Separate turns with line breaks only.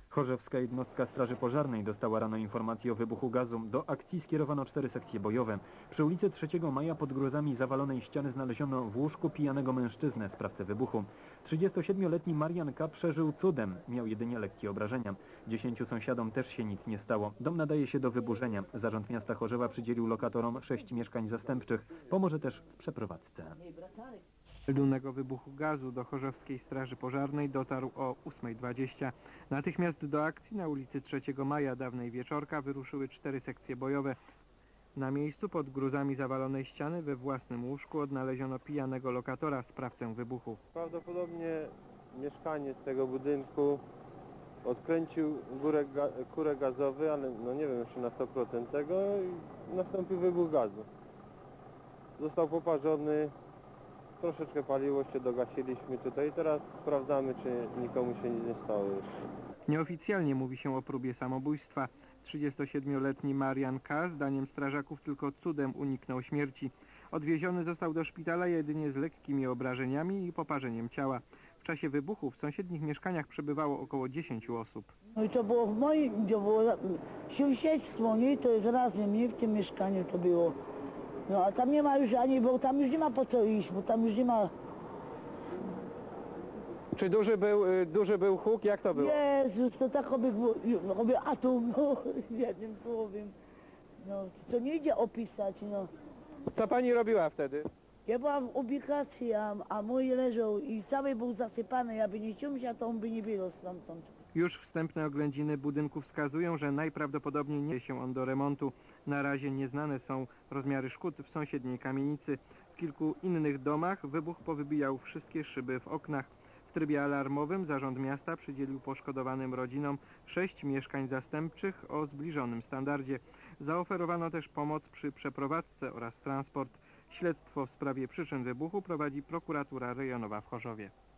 Chorzowska jednostka Straży Pożarnej dostała rano informację o wybuchu gazu. Do akcji skierowano 4 sekcje bojowe. Przy ulicy 3 Maja pod gruzami zawalonej ściany znaleziono w łóżku pijanego mężczyznę, sprawcę wybuchu. 37-letni Marian K. przeżył cudem. Miał jedynie lekkie obrażenia. 10 sąsiadom też się nic nie stało. Dom nadaje się do wyburzenia. Zarząd miasta Chorzowa przydzielił lokatorom 6 mieszkań zastępczych. Pomoże też w przeprowadzce.
Meldunek o wybuchu gazu do Chorzowskiej Straży Pożarnej dotarł o 8:20. Natychmiast do akcji na ulicy 3 Maja, dawnej Wieczorka, wyruszyły 4 sekcje bojowe. Na miejscu pod gruzami zawalonej ściany we własnym łóżku odnaleziono pijanego lokatora, sprawcę wybuchu.
Prawdopodobnie mieszkaniec tego budynku odkręcił kurek gazowy, ale no nie wiem jeszcze na 100% tego i nastąpił wybuch gazu. Został poparzony. Troszeczkę paliło się, dogasiliśmy tutaj. Teraz sprawdzamy, czy nikomu się nic nie stało jeszcze.
Nieoficjalnie mówi się o próbie samobójstwa. 37-letni Marian K. zdaniem strażaków tylko cudem uniknął śmierci. Odwieziony został do szpitala jedynie z lekkimi obrażeniami i poparzeniem ciała. W czasie wybuchu w sąsiednich mieszkaniach przebywało około 10 osób.
No i to było w moim, gdzie było sąsiedztwo, nie? To jest razem, nie? W tym mieszkaniu to było. No a tam nie ma już ani, bo tam już nie ma po co iść, bo tam już nie ma...
Czy duży był huk? Jak to było?
Jezus, to tak robię atom, no, jednym słowem. No, to nie idzie opisać, no.
Co pani robiła wtedy?
Ja byłam w ubikacji, a mój leżał i cały był zasypany, jakby nie ciął, to on by nie było stamtąd.
Już wstępne oględziny budynku wskazują, że najprawdopodobniej nie się on do remontu. Na razie nieznane są rozmiary szkód w sąsiedniej kamienicy. W kilku innych domach wybuch powybijał wszystkie szyby w oknach. W trybie alarmowym Zarząd Miasta przydzielił poszkodowanym rodzinom 6 mieszkań zastępczych o zbliżonym standardzie. Zaoferowano też pomoc przy przeprowadzce oraz transport. Śledztwo w sprawie przyczyn wybuchu prowadzi prokuratura rejonowa w Chorzowie.